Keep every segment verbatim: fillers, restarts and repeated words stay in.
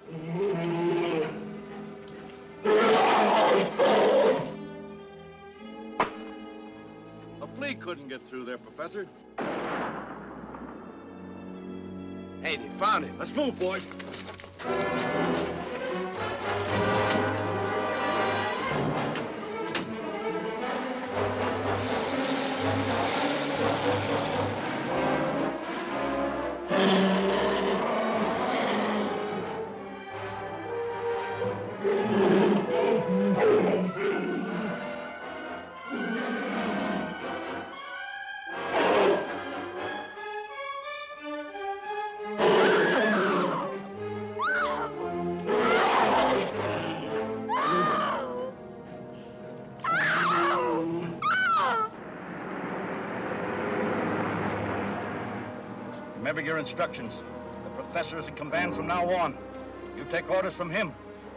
A flea couldn't get through there, Professor. Hey, they found him. Let's move, boys. Remember your instructions. The professor is in command from now on. You take orders from him.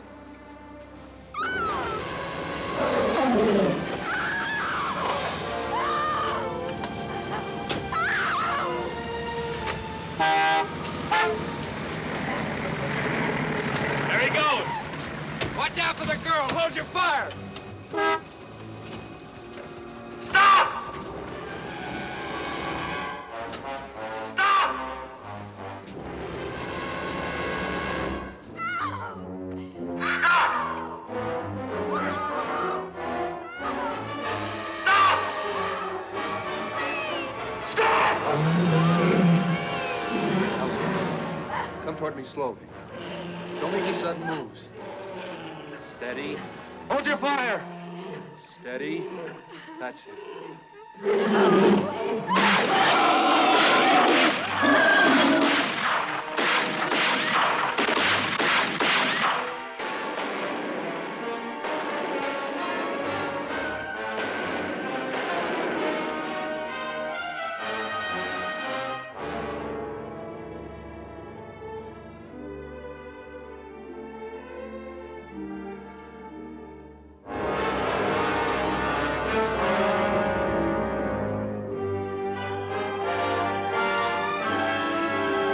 There he goes. Watch out for the girl. Hold your fire. Stop! Come toward me slowly. Don't make any sudden moves. Steady. Hold your fire. Steady. That's it.